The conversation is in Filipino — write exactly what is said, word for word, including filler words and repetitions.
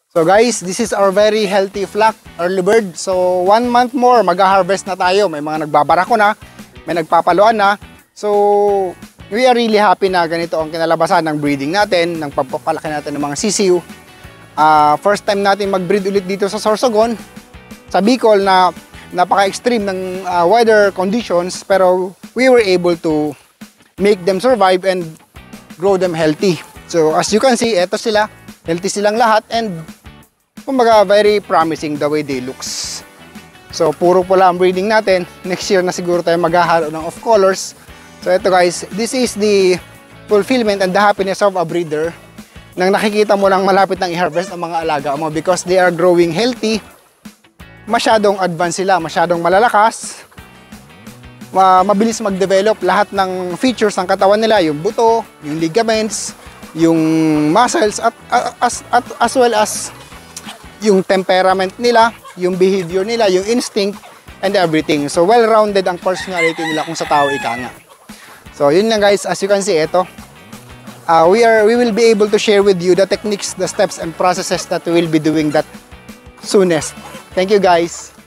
So guys, this is our very healthy flock, early bird. So one month more, mag-harvest na tayo. May mga nagbabarako na, may nagpapaluan na. So we are really happy na ganito ang kinalabasan ng breeding natin, ng pagpapalaki natin ng mga sisiw. Uh, first time natin mag-breed ulit dito sa Sorsogon, sa Bicol, na napaka-extreme ng uh, weather conditions, pero we were able to make them survive and grow them healthy. So as you can see, eto sila, healthy silang lahat, and kumbaga very promising the way they looks. So puro pula ang breeding natin. Next year na siguro tayo maghahalo ng off colors. So ito guys, this is the fulfillment and the happiness of a breeder, nang nakikita mo lang malapit nang i-harvest ang mga alaga mo, because they are growing healthy. Masyadong advanced sila, masyadong malalakas, mabilis mag-develop lahat ng features ng katawan nila, yung buto, yung ligaments, yung muscles, at, as, at as well as yung temperament nila, yung behavior nila, yung instinct, and everything. So well-rounded ang personality nila kung sa tao ika nga. So yun lang guys, as you can see, ito. Uh, we are we will be able to share with you the techniques, the steps, and processes that we will be doing that soonest. Thank you guys.